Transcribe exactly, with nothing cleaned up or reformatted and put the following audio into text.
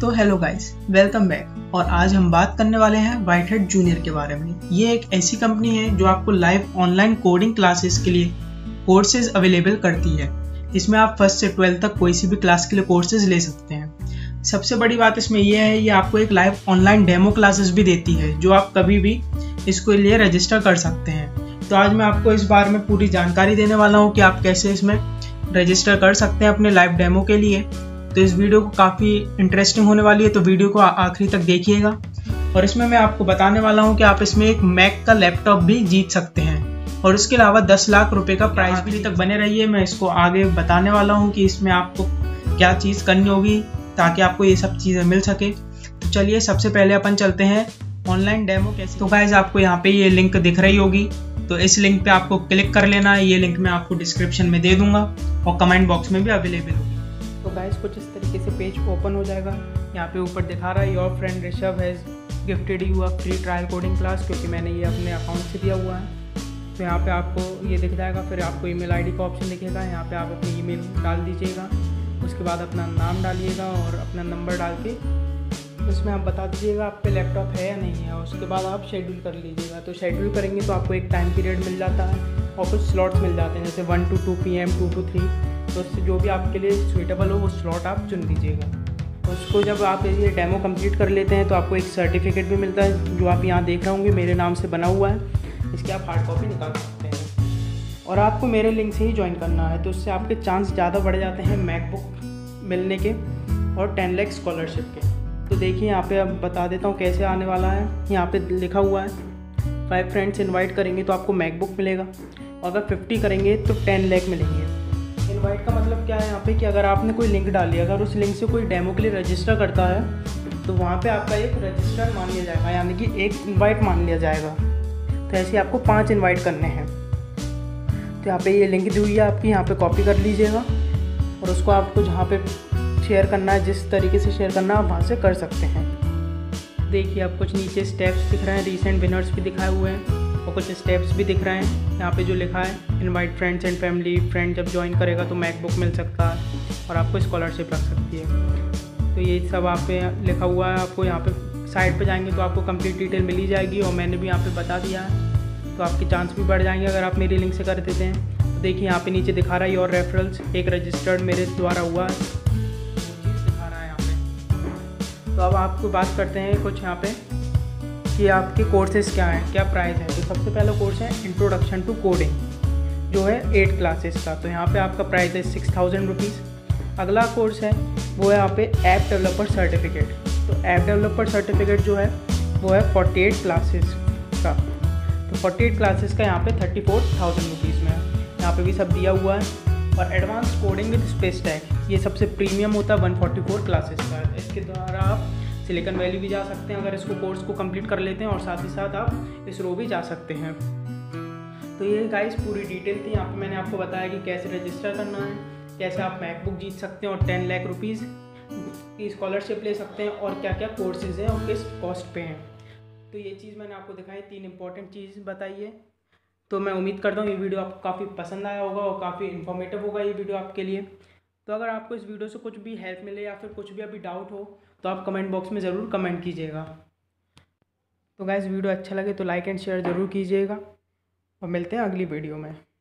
तो hello guys, welcome back. और आज हम बात करने वाले हैं व्हाइट हैट जूनियर के बारे में। ये एक ऐसी कंपनी है जो आपको लाइव ऑनलाइन कोडिंग क्लासेस के लिए कोर्सेज अवेलेबल करती है। इसमें आप फर्स्ट से ट्वेल्थ तक कोई सी भी क्लास के लिए कोर्सेज ले सकते हैं। सबसे बड़ी बात इसमें यह है, ये आपको एक लाइव ऑनलाइन डेमो क्लासेस भी देती है जो आप कभी भी इसको लिए रजिस्टर कर सकते हैं। तो आज मैं आपको इस बारे में पूरी जानकारी देने वाला हूँ कि आप कैसे इसमें रजिस्टर कर सकते हैं अपने लाइव डेमो के लिए। तो इस वीडियो को काफ़ी इंटरेस्टिंग होने वाली है, तो वीडियो को आखिरी तक देखिएगा। और इसमें मैं आपको बताने वाला हूँ कि आप इसमें एक मैक का लैपटॉप भी जीत सकते हैं और उसके अलावा दस लाख रुपए का प्राइज भी तक बने रहिए। मैं इसको आगे बताने वाला हूँ कि इसमें आपको क्या चीज़ करनी होगी ताकि आपको ये सब चीज़ें मिल सके। तो चलिए सबसे पहले अपन चलते हैं ऑनलाइन डेमो कैसे। तो गाइस आपको यहाँ पे ये लिंक दिख रही होगी, तो इस लिंक पे आपको क्लिक कर लेना है। ये लिंक मैं आपको डिस्क्रिप्शन में दे दूंगा और कमेंट बॉक्स में भी अवेलेबल होगी। तो गाइस कुछ इस तरीके से पेज ओपन हो जाएगा। यहाँ पे ऊपर दिखा रहा है your friend Rishabh has gifted you a free trial coding class, क्योंकि मैंने ये अपने अकाउंट से दिया हुआ है। तो यहाँ पे आपको ये दिख जाएगा। फिर आपको ईमेल आईडी का ऑप्शन दिखेगा, यहाँ पे आप अपनी ईमेल डाल दीजिएगा। उसके बाद अपना नाम डालिएगा और अपना नंबर डाल के उसमें आप बता दीजिएगा आप पे लैपटॉप है या नहीं है। उसके बाद आप शेड्यूल कर लीजिएगा। तो शेड्यूल करेंगे तो आपको एक टाइम पीरियड मिल जाता है और कुछ स्लॉट्स मिल जाते हैं, जैसे one two two P M two two three. तो उससे जो भी आपके लिए सूटेबल हो वो स्लॉट आप चुन लीजिएगा। उसको जब आप ये डेमो कंप्लीट कर लेते हैं तो आपको एक सर्टिफिकेट भी मिलता है जो आप यहाँ देख रहे होंगे मेरे नाम से बना हुआ है। इसकी आप हार्ड कॉपी निकाल सकते हैं और आपको मेरे लिंक से ही ज्वाइन करना है। तो उससे आपके चांस ज़्यादा बढ़ जाते हैं मैकबुक मिलने के और टेन लाख स्कॉलरशिप के। तो देखिए यहाँ पे अब बता देता हूँ कैसे आने वाला है। यहाँ पे लिखा हुआ है फाइव फ्रेंड्स इनवाइट करेंगे तो आपको मैकबुक मिलेगा और अगर फिफ्टी करेंगे तो टेन लाख मिलेंगे। इनवाइट का मतलब क्या है यहाँ पे कि अगर आपने कोई लिंक डाली, अगर उस लिंक से कोई डेमो के लिए रजिस्टर करता है तो वहाँ पे आपका एक रजिस्टर मान लिया जाएगा, यानी कि एक इन्वाइट मान लिया जाएगा। तो ऐसे आपको पाँच इन्वाइट करने हैं। तो यहाँ पे ये लिंक दी हुई है आपकी, यहाँ पे कॉपी कर लीजिएगा और उसको आपको जहाँ पे शेयर करना है, जिस तरीके से शेयर करना है आप वहाँ से कर सकते हैं। देखिए आप कुछ नीचे स्टेप्स दिख रहे हैं, रीसेंट विनर्स भी दिखाए हुए हैं और कुछ स्टेप्स भी दिख रहे हैं। यहाँ पे जो लिखा है invite friends and family, friend जब ज्वाइन करेगा तो मैकबुक मिल सकता है और आपको स्कॉलरशिप लग सकती है। तो ये सब आप पे लिखा हुआ है। आपको यहाँ पे साइट पे जाएंगे तो आपको कंप्लीट डिटेल मिल ही जाएगी और मैंने भी यहाँ पे बता दिया है। तो आपके चांस भी बढ़ जाएंगे अगर आप मेरी लिंक से कर देते हैं। तो देखिए यहाँ पे नीचे दिखा रहा है योर रेफरल्स, एक रजिस्टर्ड मेरे द्वारा हुआ है, तो अब आपको बात करते हैं कुछ यहाँ पे कि आपके कोर्सेज क्या हैं, क्या प्राइस है। तो सबसे पहला कोर्स है इंट्रोडक्शन टू कोडिंग, जो है एट क्लासेस का। तो यहाँ पे आपका प्राइस है सिक्स थाउजेंड रुपीज़। अगला कोर्स है वो है यहाँ पे ऐप डेवलपर सर्टिफिकेट। तो ऐप डेवलपर सर्टिफिकेट जो है वो है फोर्टी एट क्लासेस का। तो फोर्टी एट क्लासेस का यहाँ पे थर्टी फोर थाउजेंड रुपीज़ में है। यहाँ पे भी सब दिया हुआ है। और advance coding with space tag, ये सबसे प्रीमियम होता है वन फोर्टी फोर क्लासेस का। इसके द्वारा आप सिलिकॉन वैली भी जा सकते हैं अगर इसको कोर्स को कंप्लीट कर लेते हैं, और साथ ही साथ आप इसरो भी जा सकते हैं। तो ये गाइस पूरी डिटेल थी। यहाँ पे मैंने आपको बताया कि कैसे रजिस्टर करना है, कैसे आप मैकबुक जीत सकते हैं और टेन लाख रुपीज़ की स्कॉलरशिप ले सकते हैं, और क्या क्या कोर्सेज हैं और किस कॉस्ट पे हैं। तो ये चीज़ मैंने आपको दिखाई, तीन इंपॉर्टेंट चीज़ बताई है। तो मैं उम्मीद करता हूँ ये वीडियो आपको काफ़ी पसंद आया होगा और काफ़ी इन्फॉर्मेटिव होगा ये वीडियो आपके लिए। तो अगर आपको इस वीडियो से कुछ भी हेल्प मिले या फिर कुछ भी अभी डाउट हो तो आप कमेंट बॉक्स में ज़रूर कमेंट कीजिएगा। तो गाइस वीडियो अच्छा लगे तो लाइक एंड शेयर ज़रूर कीजिएगा और मिलते हैं अगली वीडियो में।